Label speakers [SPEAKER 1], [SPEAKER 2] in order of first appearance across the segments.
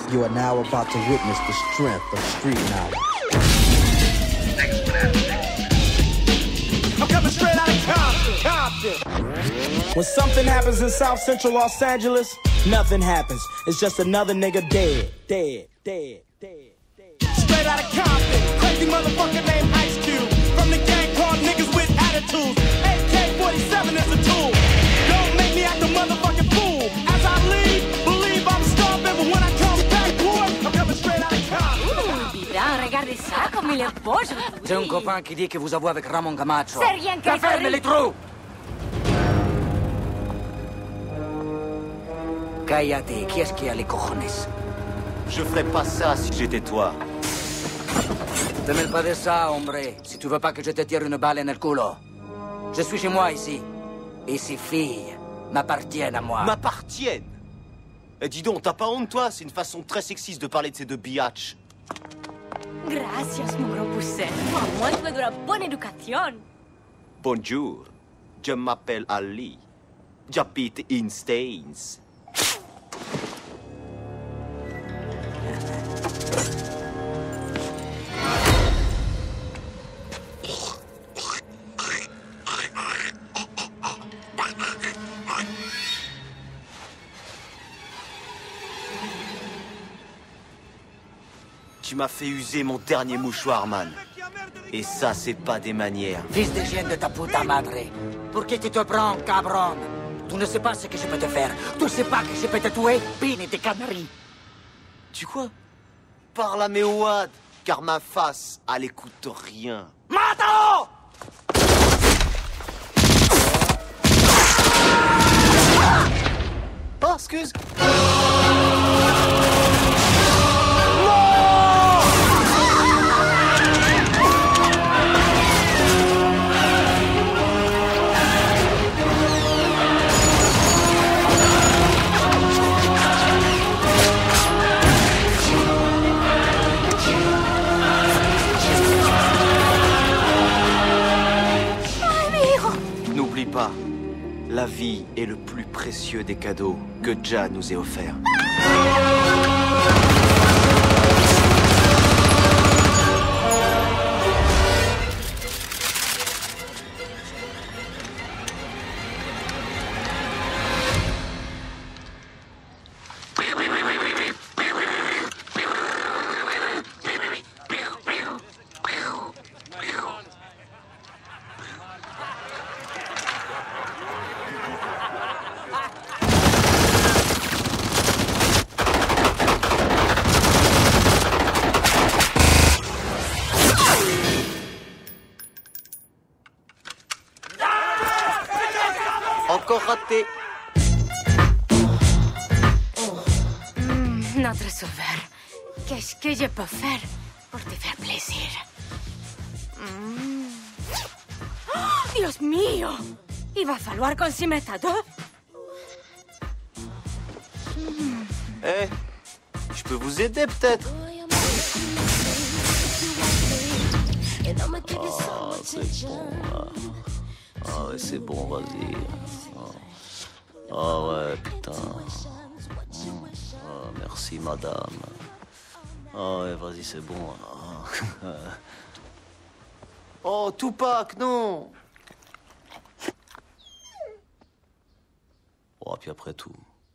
[SPEAKER 1] You are now about to witness the strength of street knowledge.
[SPEAKER 2] I'm coming straight out of Compton. When something happens in South Central Los Angeles, nothing happens. It's just another nigga dead. Straight out of Compton, crazy motherfucker named Ice Cube. From the gang called niggas with attitudes. AK-47 is a tool. Don't make me act a motherfucking fool. As I leave, believe I'm starving, but when I come back, boy, I'm coming straight out of Compton.
[SPEAKER 3] Putain, regardez ça, comme il est beau, je vous dis.
[SPEAKER 4] J'ai un copain qui dit que vous avez avec Ramon Camacho.
[SPEAKER 3] C'est rien qu'un
[SPEAKER 4] Ferme les trous! Cállate, qui est-ce qui a les cojones?
[SPEAKER 5] Je ferais pas ça si j'étais toi.
[SPEAKER 4] Te mêle pas de ça, hombre. Si tu veux pas que je te tire une balle en el culo. Je suis chez moi ici. Et ces filles m'appartiennent à moi.
[SPEAKER 5] M'appartiennent? Eh, dis donc, t'as pas honte, toi? C'est une façon très sexiste de parler de ces deux biatchs.
[SPEAKER 3] Gracias, mon gros pousset. À moins de la bonne éducation.
[SPEAKER 5] Bonjour, je m'appelle Ali. J'habite in Staines. Tu m'as fait user mon dernier mouchoir, man. Et ça, c'est pas des manières.
[SPEAKER 4] Fils de chienne de ta puta madre. Pour qui tu te prends, cabron? Tu ne sais pas ce que je peux te faire. Tu ne sais pas que je peux te tuer, pine de canaries.
[SPEAKER 5] Tu quoi? Parle à mes ouad, car ma face, elle écoute rien.
[SPEAKER 4] Mata-lo!
[SPEAKER 5] Oh, excuse. N'oublie pas, la vie est le plus précieux des cadeaux que Jah nous ait offerts. Encore raté.
[SPEAKER 3] Notre sauveur, qu'est-ce que je peux faire pour te faire plaisir? Oh, Dios mío! Il va falloir qu'on s'y mette à deux.
[SPEAKER 5] Eh, je peux vous aider peut-être? Ah, c'est bon là. Ah ouais, c'est bon, vas-y. Ah ouais, putain. Ah, merci, madame. Ah ouais, vas-y, c'est bon. Oh, Tupac, non. Oh, puis après tout.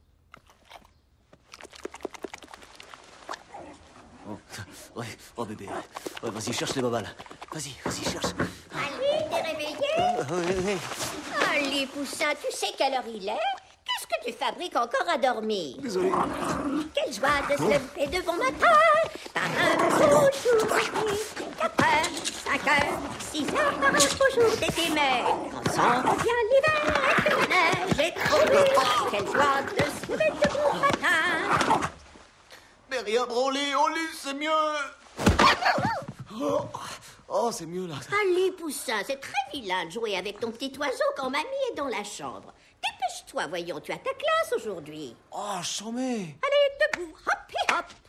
[SPEAKER 5] Oh, ouais, oh bébé, ouais, vas-y, cherche les babales. Vas-y, cherche.
[SPEAKER 6] Ali, t'es réveillé?
[SPEAKER 5] Oui.
[SPEAKER 6] Ali, Poussin, tu sais quelle heure il est? Qu'est-ce que tu fabriques encore à dormir?
[SPEAKER 5] Désolé.
[SPEAKER 6] Quelle joie de se lever de bon matin par un beau jour. 4 heures, 5 heures, 6 heures par un beau jour d'été, mais quand s'en revient l'hiver et que la neige est tombée, quelle joie de se lever de bon matin.
[SPEAKER 5] Mais rien branler, au lit, c'est mieux. Oh, c'est mieux là.
[SPEAKER 6] Ali, Poussin, c'est très vilain de jouer avec ton petit oiseau quand mamie est dans la chambre. Dépêche-toi, voyons, tu as ta classe aujourd'hui.
[SPEAKER 5] Oh, j'en mets.
[SPEAKER 6] Allez, debout, hop et hop.